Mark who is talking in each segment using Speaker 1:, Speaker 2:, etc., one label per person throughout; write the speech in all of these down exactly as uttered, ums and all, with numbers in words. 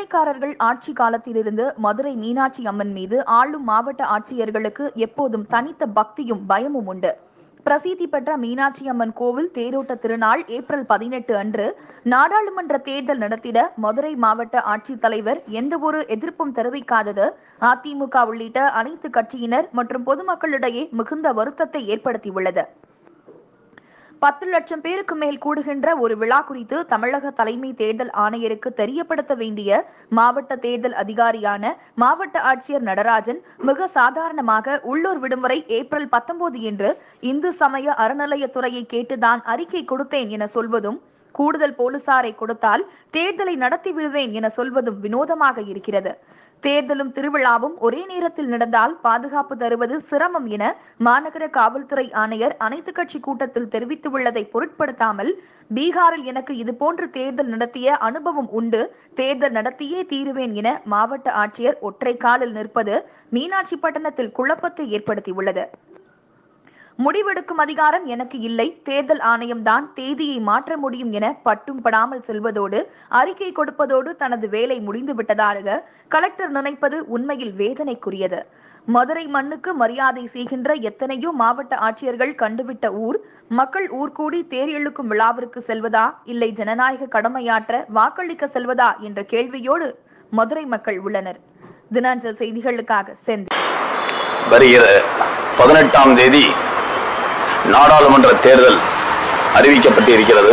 Speaker 1: வெள்ளைக்காரர்கள் ஆட்சி காலத்திலிருந்து மதுரை மீனாட்சி அம்மன் மீது ஆளும் மாவட்ட ஆட்சியர்களுக்கு எப்போதும் தனித்த பக்தியும் பயமும் உண்டு. பிரசித்தி பெற்ற மீனாட்சி அம்மன் கோவில் தேரோட்ட திருநாள் ஏப்ரல் பதினெட்டு அன்று நாடாளுமன்ற தேர்தல் நடத்திட மதுரை மாவட்ட ஆட்சித்தலைவர் எந்தவொரு எதிர்ப்பும் தெரிவிக்காதது அதிமுக உள்ளிட்ட அனைத்து கட்சியினர் மற்றும் பொதுமக்களிடையே மிகுந்த வருத்தத்தை ஏற்படுத்தியுள்ளது. பத்து லட்சம் பேருக்கு மேல் கூடுகின்ற ஒரு விழா குறித்து தமிழக தலைமை தேர்தல் ஆணையருக்கு தெரியப்படுத்த வேண்டிய மாவட்ட தேர்தல் அதிகாரியான மாவட்ட ஆட்சியர் நடராஜன் மிக சாதாரணமாக உள்ளூர் விடுமுறை ஏப்ரல் பத்தொன்பது என்று இந்து சமய அறநிலையத்துறையை கேட்டுதான் அறிக்கை கொடுத்தேன் என சொல்வதும், கூடுதல் போலீசாரை கொடுத்தால் தேர்தலை நடத்தி விடுவேன் என சொல்வதும் வினோதமாக இருக்கிறது. தேர்தலும் திருவிழாவும் ஒரே நேரத்தில் நடந்தால் பாதுகாப்பு தருவது சிரமம் என மாநகர காவல்துறை ஆணையர் அனைத்து கட்சி கூட்டத்தில் தெரிவித்துள்ளதை பொருட்படுத்தாமல், பீகாரில் எனக்கு இதுபோன்று தேர்தல் நடத்திய அனுபவம் உண்டு, தேர்தல் நடத்தியே தீருவேன் என மாவட்ட ஆட்சியர் ஒற்றை காலில் நிற்பது மீனாட்சி பட்டணத்தில் குழப்பத்தை ஏற்படுத்தியுள்ளது. முடிவெடுக்கும் அதிகாரம் எனக்கு இல்லை, தேர்தல் ஆணையம்தான் தேதியை மாற்ற முடியும் என பட்டும் படாமல் செல்வதோடு அறிக்கை கொடுப்பதோடு தனது வேலை முடிந்து விட்டதாக கலெக்டர் நினைப்பது உண்மையில் வேதனைக்குரியது. மதுரை மண்ணுக்கு மரியாதை செய்கின்ற எத்தனையோ மாவட்ட ஆட்சியர்கள் கண்டுவிட்ட ஊர், மக்கள் ஊர்கூடி தேர் இழுக்கும் விழாவிற்கு செல்வதா இல்லை ஜனநாயக கடமையாற்ற வாக்களிக்க செல்வதா என்ற கேள்வியோடு மதுரை மக்கள் உள்ளனர். தினாஞ்சல் செய்திகளுக்காக செந்தில்.
Speaker 2: வருகிற பதினெட்டாம் தேதி நாடாளுமன்ற தேர்தல் அறிவிக்கப்பட்டிருக்கிறது.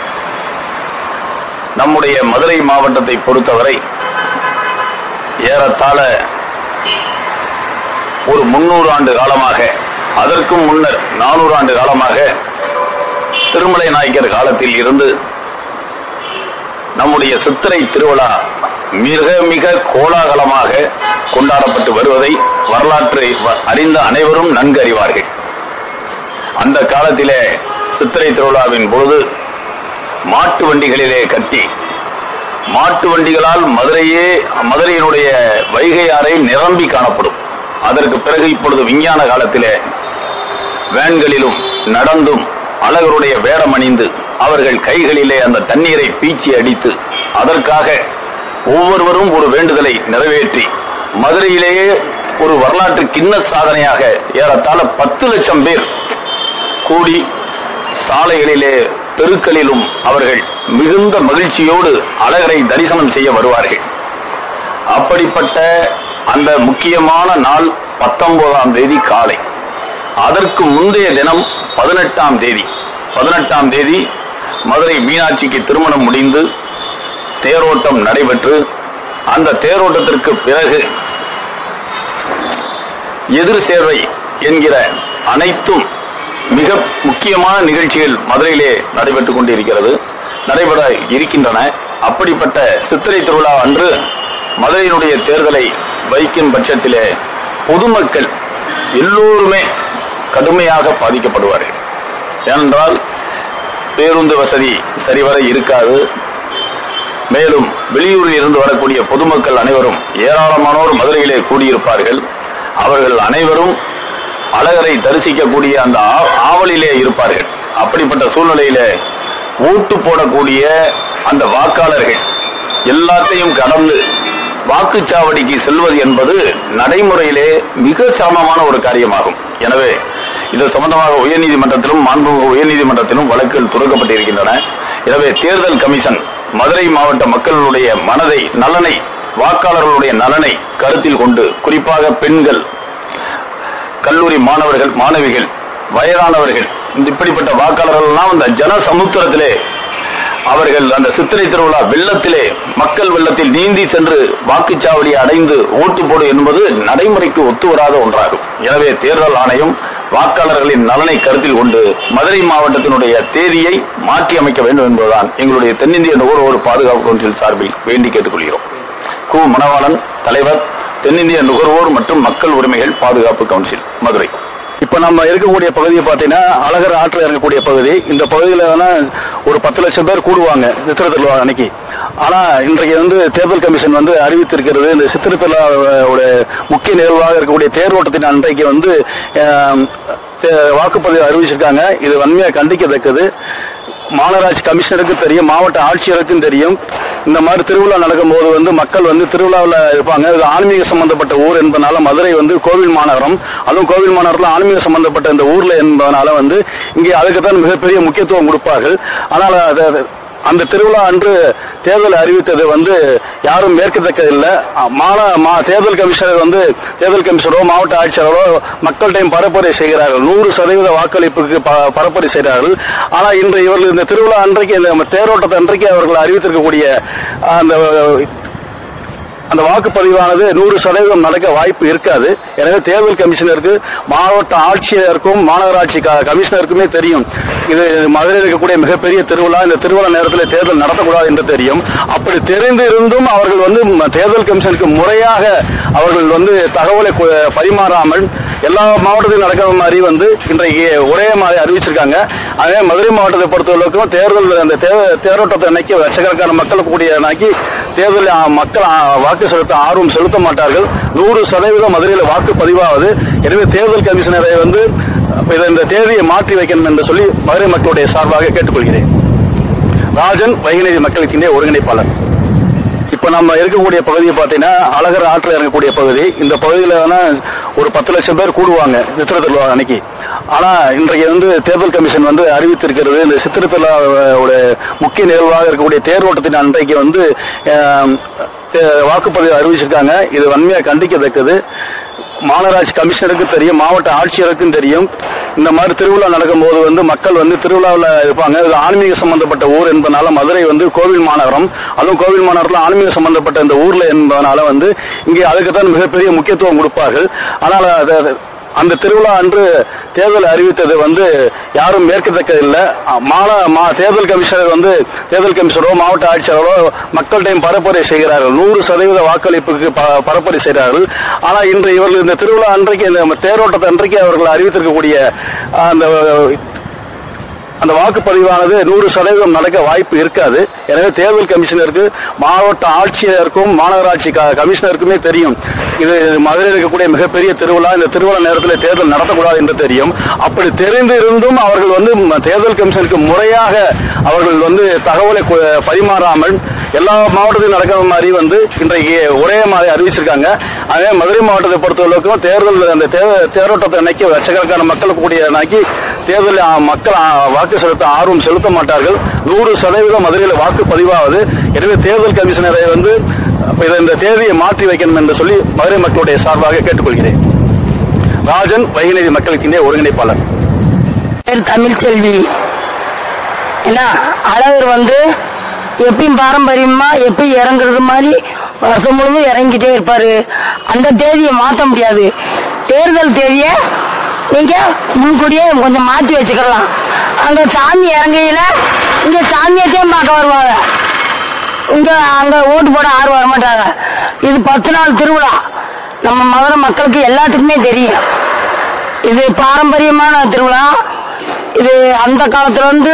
Speaker 2: நம்முடைய மதுரை மாவட்டத்தை பொறுத்தவரை ஏறத்தாழ ஒரு முன்னூறு ஆண்டு காலமாக, அதற்கும் முன்னர் நானூறு ஆண்டு காலமாக திருமலை நாயக்கர் காலத்தில் இருந்து நம்முடைய சித்திரை திருவிழா மிக மிக கோலாகலமாக கொண்டாடப்பட்டு வருவதை வரலாற்றை அறிந்த அனைவரும் நன்கு அறிவார்கள். அந்த காலத்திலே சித்திரை திருவிழாவின் பொழுது மாட்டு வண்டிகளிலே கட்டி, மாட்டு வண்டிகளால் மதுரையே மதுரையினுடைய வைகை ஆறை நிரம்பி காணப்படும். அதற்கு பிறகு இப்பொழுது விஞ்ஞான காலத்திலே வேன்களிலும் நடந்தும் அழகருடைய வேடம் அணிந்து அவர்கள் கைகளிலே அந்த தண்ணீரை பீச்சி அடித்து அதற்காக ஒவ்வொருவரும் ஒரு வேண்டுதலை நிறைவேற்றி மதுரையிலேயே ஒரு வரலாற்று கிண்ண சாதனையாக ஏறத்தாழ பத்து லட்சம் பேர் கூடி சாலைகளிலே தெருக்களிலும் அவர்கள் மிகுந்த மகிழ்ச்சியோடு அழகரை தரிசனம் செய்ய வருவார்கள். அப்படிப்பட்ட அந்த முக்கியமான நாள் பத்தொன்பதாம் தேதி காலை. அதற்கு முந்தைய தினம் பதினெட்டாம் தேதி பதினெட்டாம் தேதி மதுரை மீனாட்சிக்கு திருமணம் முடிந்து தேரோட்டம் நடைபெற்று, அந்த தேரோட்டத்திற்கு பிறகு எதிர் சேர்வை என்கிற அனைத்தும் மிக முக்கியமான நிகழ்ச்சிகள் மதுரையிலே நடைபெற்றுக் கொண்டிருக்கிறது, நடைபெற இருக்கின்றன. அப்படிப்பட்ட சித்திரை திருவிழா அன்று மதுரையினுடைய தேர்தலை வைக்கும் பட்சத்திலே பொதுமக்கள் எல்லோருமே கடுமையாக பாதிக்கப்படுவார்கள். ஏனென்றால் பேருந்து வசதி சரிவர இருக்காது. மேலும் வெளியூரில் இருந்து வரக்கூடிய பொதுமக்கள் அனைவரும் ஏராளமானோர் மதுரையிலே கூடியிருப்பார்கள். அவர்கள் அனைவரும் அழகரை தரிசிக்கக்கூடிய அந்த ஆவலிலே இருப்பார்கள். அப்படிப்பட்ட சூழ்நிலையிலே ஓட்டு போடக்கூடிய அந்த வாக்காளர்கள் எல்லாத்தையும் கடந்து வாக்குச்சாவடிக்கு செல்வது என்பது நடைமுறையிலே மிக சிரமமான ஒரு காரியமாகும். எனவே இது சம்பந்தமாக உயர்நீதிமன்றத்திலும் மாண்புமிகு உயர்நீதிமன்றத்திலும் வழக்குகள் துறக்கப்பட்டிருக்கின்றன. எனவே தேர்தல் கமிஷன் மதுரை மாவட்ட மக்களுடைய மனதை, நலனை, வாக்காளர்களுடைய நலனை கருத்தில் கொண்டு, குறிப்பாக பெண்கள், கல்லூரி மாணவர்கள், மாணவிகள், வயதானவர்கள், இப்படிப்பட்ட வாக்காளர்கள் எல்லாம் அந்த ஜன சமுத்திரத்திலே அவர்கள் அந்த சித்திரை திருவிழா வெள்ளத்திலே, மக்கள் வெள்ளத்தில் நீந்தி சென்று வாக்குச்சாவடியை அடைந்து ஓட்டு போடு என்பது நடைமுறைக்கு ஒத்து வராத ஒன்றாகும். எனவே தேர்தல் ஆணையம் வாக்காளர்களின் நலனை கருத்தில் கொண்டு மதுரை மாவட்டத்தினுடைய தேதியை மாற்றி அமைக்க வேண்டும் என்பதுதான் எங்களுடைய தென்னிந்திய நுகர்வோர் பாதுகாப்பு கவுன்சில் சார்பில் வேண்டி கேட்டுக்கொள்கிறோம். கு மணவாளன், தலைவர், தென்னிந்திய நுகர்வோர் மற்றும் மக்கள் உரிமைகள் பாதுகாப்பு கவுன்சில், மதுரை.
Speaker 3: இப்ப நம்ம இருக்கக்கூடிய பகுதியை பார்த்தீங்கன்னா அழகர் ஆற்றில் இருக்கக்கூடிய பகுதி. இந்த பகுதியில ஒரு பத்து லட்சம் பேர் கூடுவாங்க சித்திரை திருவிழா அன்னைக்கு. ஆனா இன்றைக்கு வந்து தேர்தல் கமிஷன் வந்து அறிவித்திருக்கிறது, இந்த சித்திரை திருவிழாவோட முக்கிய நிகழ்வாக இருக்கக்கூடிய தேரோட்டத்தின் அன்றைக்கு வந்து வாக்குப்பதிவு அறிவிச்சிருக்காங்க. இது வன்மையா கண்டிக்கத்தக்கது. மாநகராட்சி கமிஷனருக்கும் தெரியும், மாவட்ட ஆட்சியருக்கும் தெரியும். இந்த மாதிரி திருவிழா நடக்கும் போது வந்து மக்கள் வந்து திருவிழாவில் இருப்பாங்க. இது ஆன்மீக சம்பந்தப்பட்ட ஊர் என்பதனால மதுரை வந்து கோவில் மாநகரம், அதுவும் கோவில் மாநகரத்தில் ஆன்மீக சம்பந்தப்பட்ட இந்த ஊர்ல என்பதனால வந்து இங்கே அதுக்குத்தான் மிகப்பெரிய முக்கியத்துவம் கொடுப்பார்கள். ஆனால் அந்த திருவிழா அன்று தேர்தல் அறிவித்தது வந்து யாரும் மேற்கத்தக்கதில்லை. மாந தேர்தல் கமிஷனர் வந்து தேர்தல் கமிஷனரோ மாவட்ட ஆட்சியரோ மக்கள்கிட்டையும் பரப்புரை செய்கிறார்கள். நூறு சதவீத வாக்களிப்புக்கு பரப்புரை செய்கிறார்கள். ஆனால் இன்று இவர்கள் இந்த திருவிழா அன்றைக்கு இந்த தேரோட்டத்தை அன்றைக்கு அவர்கள் அறிவித்திருக்கக்கூடிய அந்த அந்த வாக்குப்பதிவானது நூறு சதவீதம் நடக்க வாய்ப்பு இருக்காது. எனவே தேர்தல் கமிஷனருக்கு மாவட்ட ஆட்சியருக்கும் மாநகராட்சி கமிஷனருக்குமே தெரியும் இது மதுரையில் இருக்கக்கூடிய மிகப்பெரிய திருவிழா, இந்த திருவிழா நேரத்தில் தேர்தல் நடத்தக்கூடாது என்று தெரியும். அப்படி தெரிந்திருந்தும் அவர்கள் வந்து தேர்தல் கமிஷனுக்கு முறையாக அவர்கள் வந்து தகவலை பரிமாறாமல் எல்லா மாவட்டத்திலும் நடக்கிற மாதிரி வந்து இன்றைக்கு ஒரே மாதிரி அறிவிச்சிருக்காங்க. அதே மதுரை மாவட்டத்தை பொறுத்தவரைக்கும் தேர்தல் அந்த தேரோட்டத்தை அன்னைக்கு லட்சக்கணக்கான மக்கள் கூடிய அன்னைக்கு தேர்தல் மக்கள் வாக்கு செலுத்த ஆர்வம் செலுத்த மாட்டார்கள். நூறு சதவீதம் மதுரையில் வாக்கு பதிவாவது. எனவே தேர்தல் கமிஷனரை வந்து இந்த தேதியை மாற்றி வைக்கணும் என்று சொல்லி மதுரை மக்களுடைய சார்பாக கேட்டுக்கொள்கிறேன். ராஜன், வைகநேரி மக்களுக்கின்ற ஒருங்கிணைப்பாளர். இப்ப நம்ம இருக்கக்கூடிய பகுதியை பார்த்தீங்கன்னா அழகர் ஆற்றில் இறங்கக்கூடிய பகுதி. இந்த பகுதியில ஒரு பத்து லட்சம் பேர் கூடுவாங்க சித்திரை திருவிழா அன்னைக்கு. ஆனா இன்றைக்கு வந்து தேர்தல் கமிஷன் வந்து அறிவித்திருக்கிறது இந்த சித்திரை திருவிழாவோட முக்கிய நிகழ்வாக இருக்கக்கூடிய தேரோட்டத்தின் அன்றைக்கு வந்து வாக்குப்பதிவு அறிவிச்சிருக்காங்க. இது வன்மையா கண்டிக்கத்தக்கது. மாநகராட்சி கமிஷனருக்கு தெரியும், மாவட்ட ஆட்சியருக்கும் தெரியும். இந்த மாதிரி திருவிழா நடக்கும் போது வந்து மக்கள் வந்து திருவிழாவில் இருப்பாங்க. இது ஆன்மீக சம்பந்தப்பட்ட ஊர் என்பதனால மதுரை வந்து கோவில் மாநகரம், அதுவும் கோவில் மாநகரத்தில் ஆன்மீக சம்பந்தப்பட்ட இந்த ஊர்ல என்பதனால வந்து இங்கே அதுக்குத்தான் மிகப்பெரிய முக்கியத்துவம் கொடுப்பார்கள். ஆனால் அந்த திருவிழா அன்று தேர்தல் அறிவித்தது வந்து யாரும் மேற்கத்தக்கதில்லை. மாந தேர்தல் கமிஷனர் வந்து தேர்தல் கமிஷனரோ மாவட்ட ஆட்சியரோ மக்கள்கிட்டையும் பரப்புரை செய்கிறார்கள். நூறு சதவீத வாக்களிப்புக்கு பரப்புரை செய்கிறார்கள். ஆனால் இன்று இவர்கள் இந்த திருவிழா அன்றைக்கு இந்த தேரோட்டத்தை அன்றைக்கு அவர்கள் அறிவித்திருக்கக்கூடிய அந்த அந்த வாக்குப்பதிவானது நூறு சதவீதம் நடக்க வாய்ப்பு இருக்காது. எனவே தேர்தல் கமிஷனருக்கு மாவட்ட ஆட்சியருக்கும் மாநகராட்சி கமிஷனருக்குமே தெரியும் இது மதுரையில் இருக்கக்கூடிய மிகப்பெரிய திருவிழா, இந்த திருவிழா நேரத்தில் தேர்தல் நடத்தக்கூடாது என்று தெரியும். அப்படி தெரிந்திருந்தும் அவர்கள் வந்து தேர்தல் கமிஷனுக்கு முறையாக அவர்கள் வந்து தகவலை பரிமாறாமல் எல்லா மாவட்டத்திலும் நடக்கிற மாதிரி வந்து இன்றைக்கு ஒரே மாதிரி அறிவிச்சிருக்காங்க. அதே மதுரை மாவட்டத்தை பொறுத்தவரைக்கும் தேர்தல் அந்த தேரோட்டத்தை அன்னைக்கு லட்சக்கணக்கான மக்கள் கூடிய அன்னைக்கு தேர்தல் மக்கள் வாக்கு செலுத்த ஆர்வம் செலுத்த மாட்டார்கள். நூறு சதவீதம் மதுரையில் வாக்கு பதிவாவது. எனவே தேர்தல் கமிஷனரை வந்து இந்த தேதியை மாற்றி வைக்கணும் என்று சொல்லி மதுரை மக்களுடைய சார்பாக கேட்டுக்கொள்கிறேன். ராஜன், வைகநேரி மக்களுக்கின்ற ஒருங்கிணைப்பாளர்.
Speaker 4: தமிழ்ச்செல்வி. ஏன்னா அழகர் வந்து எப்பயும் பாரம்பரியமா எப்பயும் இறங்குறது மாதிரி வருஷம் முழுவதும் இறங்கிட்டே இருப்பாரு. அந்த தேதியை மாற்ற முடியாது. தேர்தல் தேதியை நீங்க முன்கூடியே கொஞ்சம் மாற்றி வச்சுக்கலாம். அங்க சாமி இறங்கையில இங்க சாமியத்தையும் பார்க்க வருவாங்க. இங்க அங்க ஓட்டு போட ஆறு வர மாட்டாங்க. இது பத்து நாள் திருவிழா. நம்ம மதுரை மக்களுக்கு எல்லாத்துக்குமே தெரியும். இது பாரம்பரியமான திருவிழா. இது அந்த காலத்துல வந்து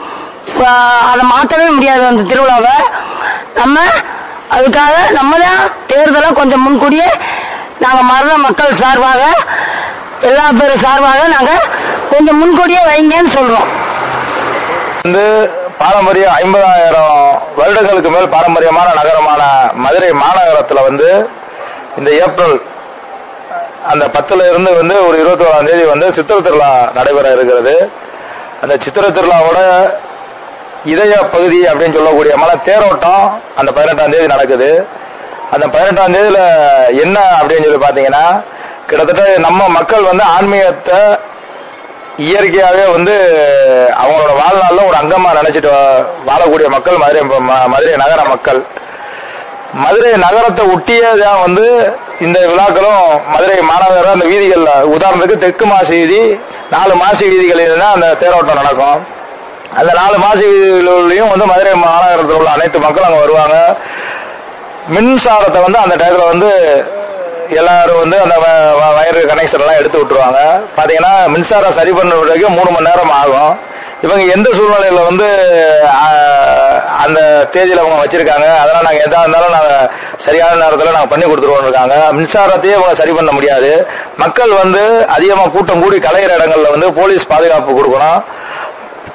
Speaker 4: அதை மாற்றவே முடியாது. அந்த திருவிழாவை நம்ம அதுக்காக நம்ம தான் தேர்தலை கொஞ்சம் முன்கூடியே நாங்கள் மதுரை மக்கள் சார்பாக எல்லா பேரும் சார்பாக நாங்கள் கொஞ்சம் முன்கூடியே வைங்கன்னு சொல்றோம்.
Speaker 5: வந்து பாரம்பரிய ஐம்பதாயிரம் வருடங்களுக்கு மேல் பாரம்பரியமான நகரமான மதுரை மாநகரத்தில் வந்து இந்த ஏப்ரல் அந்த பத்துல இருந்து வந்து ஒரு இருபத்தி ஓராம் தேதி வந்து சித்திரை திருவிழா நடைபெற இருக்கிறது. அந்த சித்திரை திருவிழாவோட இதய பகுதி அப்படின்னு சொல்லக்கூடிய மலை தேரோட்டம் அந்த பதினெட்டாம் தேதி நடக்குது. அந்த பதினெட்டாம் தேதியில என்ன அப்படின்னு சொல்லி பாத்தீங்கன்னா கிட்டத்தட்ட நம்ம மக்கள் வந்து ஆன்மீகத்தை இயற்கையாகவே வந்து அவங்களோட வாழ்நாள்ல ஒரு அங்கமா நினைச்சிட்டு வாழக்கூடிய மக்கள் மதுரை மதுரை நகர மக்கள். மதுரை நகரத்தை ஒட்டியதான் வந்து இந்த விழாக்களும் மதுரை மாநகர அந்த வீதிகள்ல உதாரணத்துக்கு தெற்கு மாசி வீதி, நாலு மாசி வீதிகளில் தான் அந்த தேரோட்டம் நடக்கும். அந்த நாலு மாசி வீதிகளிலையும் வந்து மதுரை மாநகரத்தில் உள்ள அனைத்து மக்களும் அங்கே வருவாங்க. மின்சாரத்தை வந்து அந்த டயத்துல வந்து எல்லாரும் வந்து அந்த வயரு கனெக்ஷன் எல்லாம் எடுத்து விட்டுருவாங்க. பாத்தீங்கன்னா மின்சாரம் சரி பண்ணுறதுக்கு மூணு மணி நேரம் ஆகும். இவங்க எந்த சூழ்நிலையில வந்து அந்த தேதியில அவங்க வச்சிருக்காங்க, அதெல்லாம் நாங்க எதா இருந்தாலும் நாங்க சரியான நேரத்துல நாங்க பண்ணி கொடுத்துருவோம் இருக்காங்க. மின்சாரத்தையே அவங்க சரி பண்ண முடியாது. மக்கள் வந்து அதிகமா கூட்டம் கூடி கலையிற இடங்கள்ல வந்து போலீஸ் பாதுகாப்பு கொடுக்கணும்.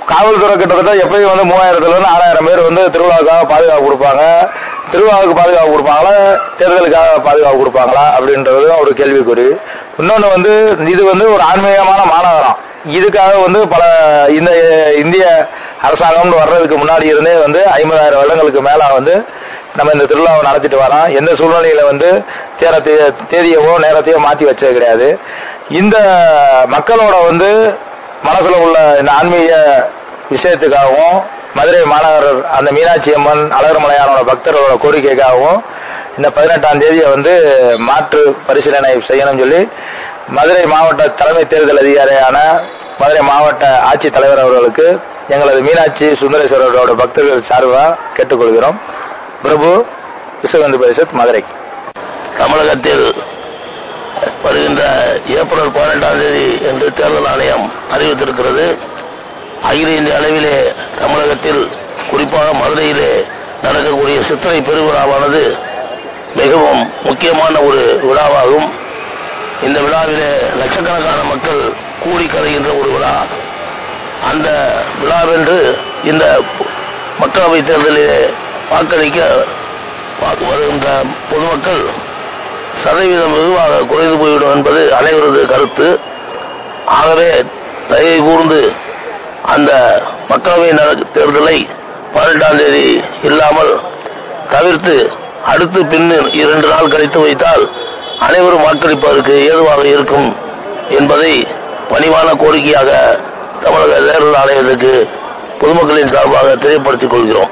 Speaker 5: காவல்துறை கிட்டத்தட்ட எப்பயும் வந்து மூவாயிரத்துல இருந்து ஆறாயிரம் பேர் வந்து திருவிழாவுக்காக பாதுகாப்பு கொடுப்பாங்க. திருவிழாவுக்கு பாதுகாப்பு கொடுப்பாங்களா, தேர்தலுக்காக பாதுகாப்பு கொடுப்பாங்களா அப்படின்றது ஒரு கேள்விக்குறி. இன்னொன்று வந்து இது வந்து ஒரு ஆன்மீகமான மாநகரம். இதுக்காக வந்து பல இந்த இந்திய அரசாங்கம்னு வர்றதுக்கு முன்னாடி இருந்தே வந்து ஐம்பதாயிரம் வருடங்களுக்கு மேல வந்து நம்ம இந்த திருவிழாவை நடத்திட்டு வரோம். எந்த சூழ்நிலையில வந்து தேர தேதியவோ நேரத்தையோ மாற்றி வச்சது கிடையாது. இந்த மக்களோட வந்து மனசுல உள்ள இந்த ஆன்மீக விஷயத்துக்காகவும் மதுரை மாநகர் அந்த மீனாட்சி அம்மன் அழகர் மலையானோட பக்தர்களோட கோரிக்கைக்காகவும் இந்த பதினெட்டாம் தேதியை வந்து மாற்று பரிசீலனை செய்யணும்னு சொல்லி மதுரை மாவட்ட தலைமை தேர்தல் அதிகாரியான மதுரை மாவட்ட ஆட்சித் தலைவர் அவர்களுக்கு எங்களது மீனாட்சி சுந்தரேஸ்வரரோட பக்தர்கள் சார்பாக கேட்டுக்கொள்கிறோம். பிரபு, விஸ்வ இந்து பரிஷத், மதுரை.
Speaker 6: தமிழகத்தில் வருகின்ற ஏப்ரல் பதினெட்டாம் தேதி என்று தேர்தல் ஆணையம் அறிவித்திருக்கிறது. அகில இந்திய அளவிலே தமிழகத்தில் குறிப்பாக மதுரையிலே நடக்கக்கூடிய சித்திரை பெருவிழாவானது மிகவும் முக்கியமான ஒரு விழாவாகும். இந்த விழாவிலே லட்சக்கணக்கான மக்கள் கூடி கரைகின்ற ஒரு விழா. அந்த விழாவென்று இந்த மக்களவைத் தேர்தலிலே வாக்களிக்க வருகின்ற பொதுமக்கள் சதவீதம் வெகுவாக குறைந்து போய்விடும் என்பது அனைவரது கருத்து. ஆகவே தயவு கூர்ந்து அந்த மக்களவை தேர்தலை பதினெட்டாம் தேதி இல்லாமல் தவிர்த்து அடுத்து பின்னர் இரண்டு நாள் கழித்து வைத்தால் அனைவரும் வாக்களிப்பதற்கு ஏதுவாக இருக்கும் என்பதை பணிவான கோரிக்கையாக தமிழக தேர்தல் ஆணையத்துக்கு பொதுமக்களின் சார்பாக தெரியப்படுத்திக் கொள்கிறோம்.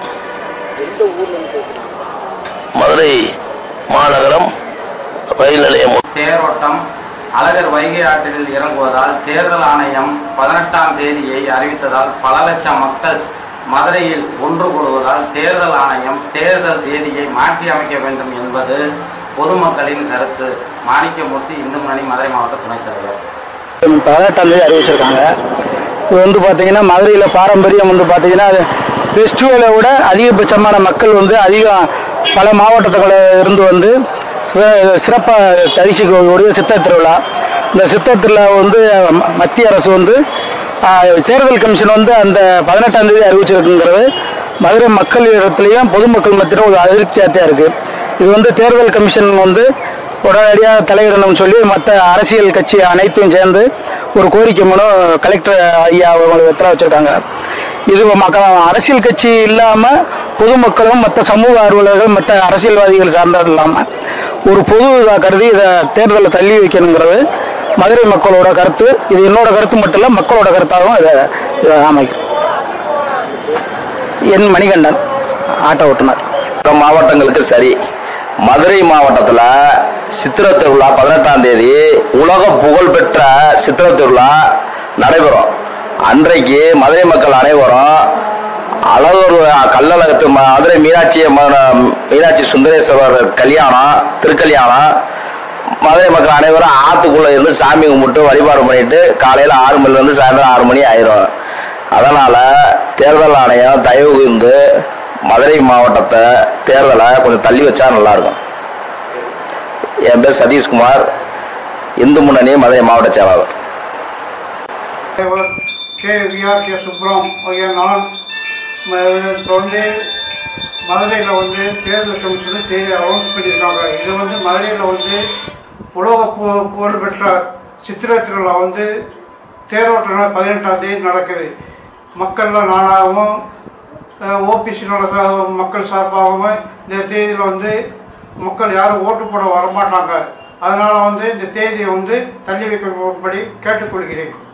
Speaker 6: மதுரை மாநகரம் ரயில் நிலையம்
Speaker 7: தேரோட்டம் அழகர் வைகை ஆற்றில் இறங்குவதால் தேர்தல் ஆணையம் பதினெட்டாம் தேதியை அறிவித்ததால் பல லட்சம் மக்கள் மதுரையில் ஒன்று கூடுவதால் தேர்தல் ஆணையம் தேர்தல் தேதியை மாற்றி அமைக்க வேண்டும் என்பது பொதுமக்களின் கருத்து. மாணிக்கமூர்த்தி, இந்து முன்னணி, மதுரை மாவட்ட துணைத் தலைவர்.
Speaker 3: பதினெட்டாம் தேதி அறிவிச்சிருக்காங்க. இது வந்து பார்த்தீங்கன்னா மதுரையில் பாரம்பரியம் வந்து பார்த்தீங்கன்னா ஃபெஸ்டிவலை விட அதிகபட்சமான மக்கள் வந்து அதிகம் பல மாவட்டத்தில் இருந்து வந்து சிறப்பாக தரிசிக்கக்கூடிய சித்த திருவிழா. இந்த சித்த திருவிழா வந்து மத்திய அரசு வந்து தேர்தல் கமிஷன் வந்து அந்த பதினெட்டாம் தேதி அறிவிச்சிருக்குங்கிறது மதுரை மக்கள் இடத்துலையும் பொதுமக்கள் மத்தியிலும் ஒரு அதிருப்தியாக இருக்குது. இது வந்து தேர்தல் கமிஷன் வந்து உடனடியாக தலையிடணும்னு சொல்லி மற்ற அரசியல் கட்சி அனைத்தையும் சேர்ந்து ஒரு கோரிக்கை மனு கலெக்டர் ஐயா அவங்களுக்கு வச்சிருக்காங்க. இது மக்கள் அரசியல் கட்சி இல்லாமல் பொதுமக்களும் மற்ற சமூக ஆர்வலர்கள் மற்ற அரசியல்வாதிகள் சார்ந்தது இல்லாமல் ஒரு பொது கருதி இதை தேர்தலை தள்ளி வைக்கணுங்கிறது மதுரை மக்களோட கருத்து. இது என்னோட கருத்து மட்டும் இல்லை, மக்களோட கருத்தாகவும் இதை இதை அமைக்கும். என் மணிகண்டன், ஆட்டோ ஓட்டுநர்.
Speaker 5: மாவட்டங்களுக்கு சரி, மதுரை மாவட்டத்தில் சித்திரை திருவிழா பதினெட்டாம் தேதி உலக புகழ்பெற்ற சித்திரை திருவிழா நடைபெறும். அன்றைக்கு மதுரை மக்கள் அனைவரும் அழகர் கல்லழகத்து மதுரை மீனாட்சி மீனாட்சி சுந்தரேஸ்வரர் கல்யாணம் திருக்கல்யாணம் மதுரை மக்கள் அனைவரும் ஆத்துக்குள்ள இருந்து சாமி கும்பிட்டு வழிபாடு பண்ணிட்டு காலையில் ஆறு மணில இருந்து சாயந்தரம் ஆறு மணி ஆயிரும். அதனால தேர்தல் ஆணையம் தயவு கூர்ந்து மதுரை மாவட்டத்தை தேர்தலை கொஞ்சம் தள்ளி வச்சா நல்லா இருக்கும். என் பேர் சதீஷ்குமார், இந்து முன்னணி மதுரை மாவட்ட செயலாளர்.
Speaker 8: K V R K Subram நான் இப்போ வந்து மதுரையில் வந்து தேர்தல் கமிஷன் தேதி அனௌன்ஸ் பண்ணியிருக்காங்க. இது வந்து மதுரையில் வந்து உலக பு புகழ் பெற்ற சித்திரை திருவிழா வந்து தேரோட்டம் பதினெட்டாம் தேதி நடக்குது. மக்களில் நானாகவும் ஓபிசியோட மக்கள் சார்பாகவும் இந்த தேதியில் வந்து மக்கள் யாரும் ஓட்டு போட வரமாட்டாங்க. அதனால் வந்து இந்த தேதியை வந்து தள்ளி வைக்கும்படி கேட்டுக்கொள்கிறேன்.